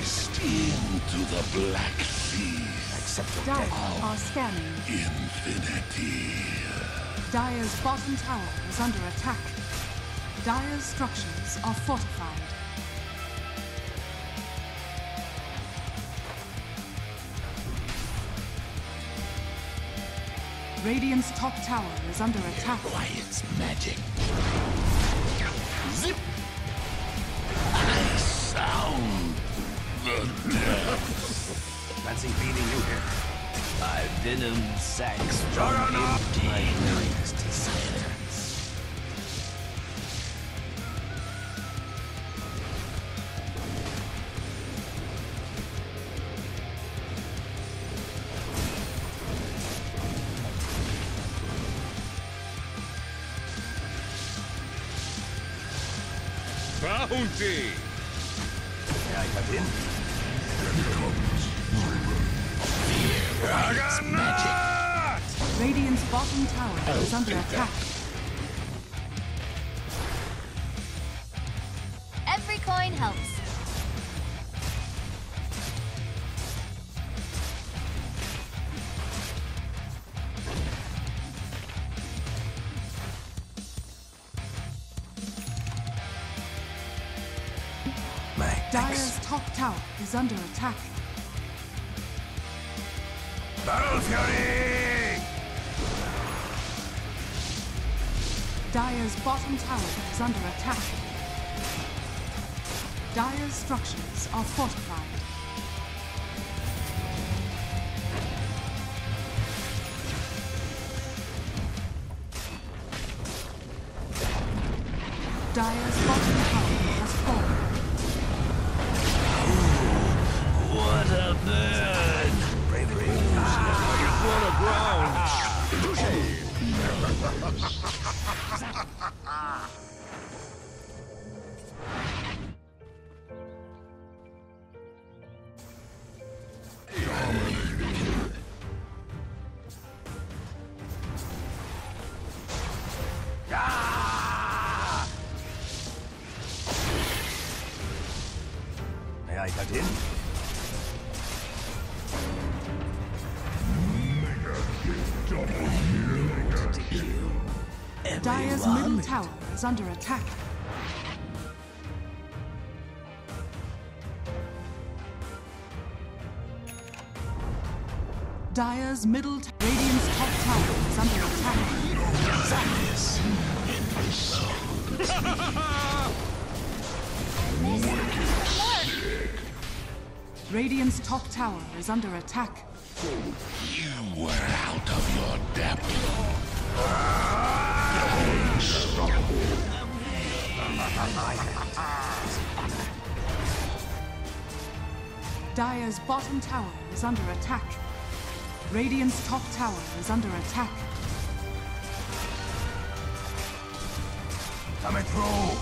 Cast into the Black Sea. Accept your Dire death. are scanning. Infinity. Dire's bottom tower is under attack. Dire's structures are fortified. Radiant's top tower is under attack. Quiet's magic. Zip! I sound the depths. Fancy feeding you here. My venom sacs from empty. My greatest desires. Bounty! May I cut in? Quiet's magic. Radiant's bottom tower is under attack. Every coin helps. My Dire's top tower is under attack. Battle Fury! Dire's bottom tower is under attack. Dire's structures are fortified. Dire's bottom tower has fallen. What a burn! Bravery. What a ground! May I cut in? Dire's middle tower is under attack. Dire's middle Radiant's top tower is under attack. Sadness in my soul. Radiant's top tower is under attack. You were out of your depth. Dire's bottom tower is under attack. Radiant's top tower is under attack. Coming through!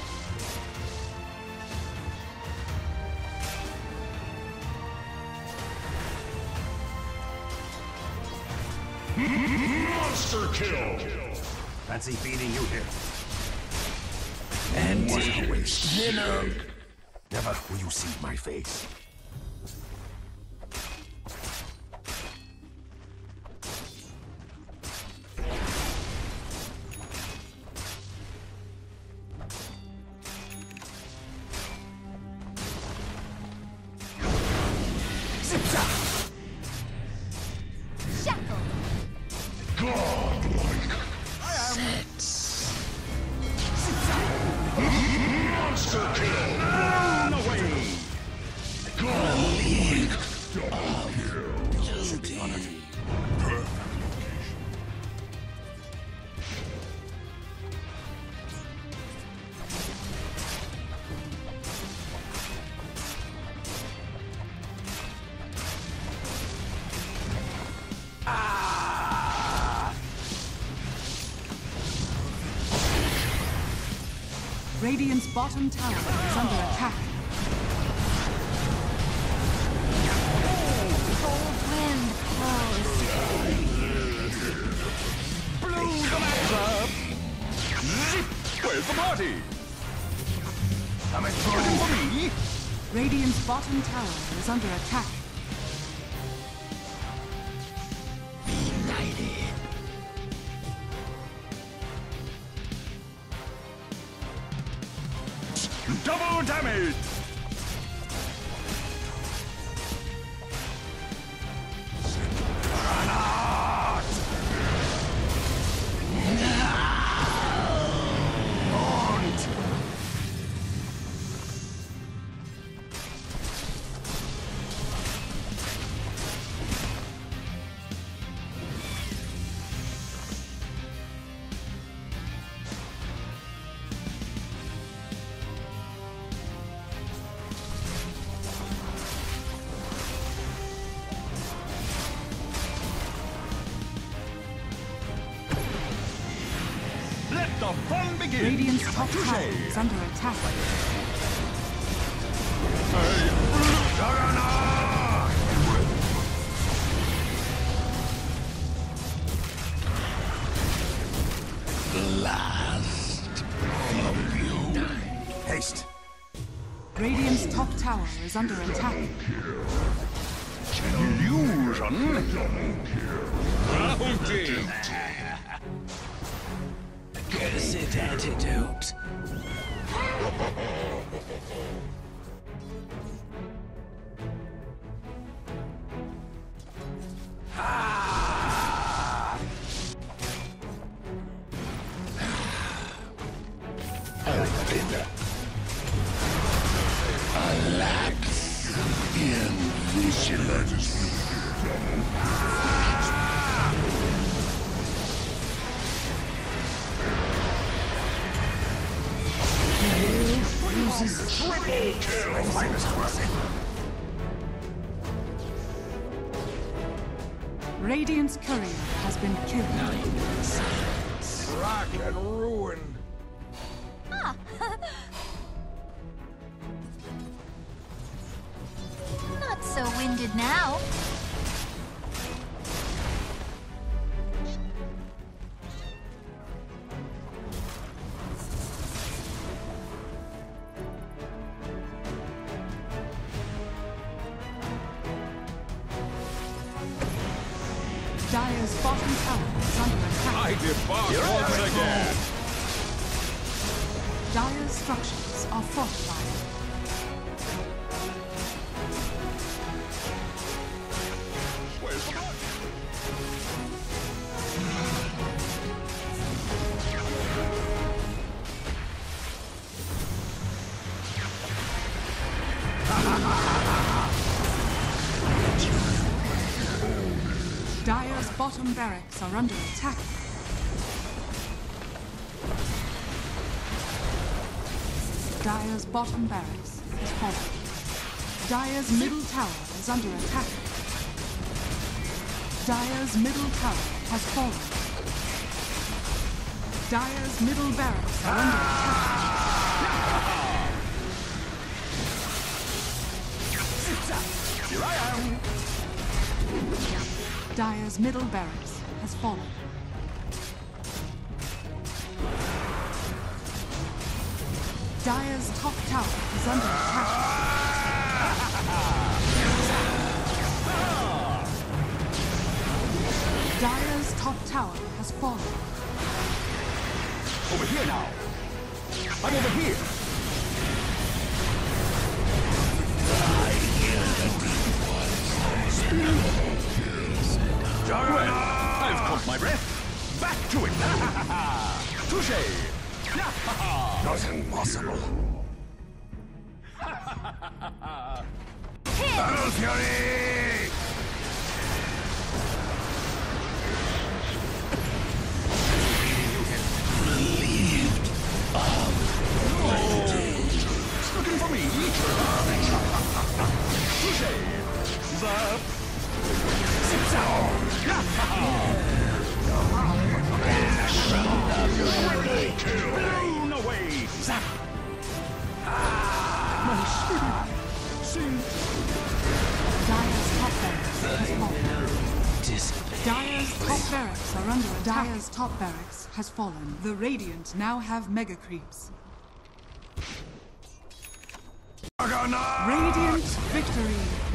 Monster kill. Fancy feeding you here. Venom. Never will you see my face. Shackle. Godlike. Monster kill. Blown away! Godlike. Should be honored. Radiant's bottom tower is under attack. Cold wind blows. Blew the match up! Zip! Where's the party? Coming through! For me? Radiant's bottom tower is under attack. Double damage! Let the fun begin! Radiant's top tower is under attack. Last of you. Haste. Radiant's top tower is under attack. Illusion! Bounty! Cursed antidote. A lapse in vigilance. Radiant's courier has been killed. Rock and ruin. Ah. Not so winded now. Dire's bottom tower is under attack. I depart once again! Dire's structures are fortified. Where's the blood? Dire's bottom barracks are under attack. Dire's bottom barracks is fallen. Dire's middle tower is under attack. Dire's middle tower has fallen. Dire's middle barracks are under attack. Here I am! Dire's middle barracks has fallen. Dire's top tower is under attack. Dire's top tower has fallen. Over here now! I'm over here! Well, I've caught my breath! Back to it! Touché! Not impossible. Battle Fury! It's looking for me! Touché! Zap! Sit down! Blown away! Zap! My spirit! Sing! Dire's top barracks has fallen. Dire's top barracks are under attack. Dire's top barracks has fallen. The Radiant now have mega creeps. Dragon Juggernaut! Radiant victory.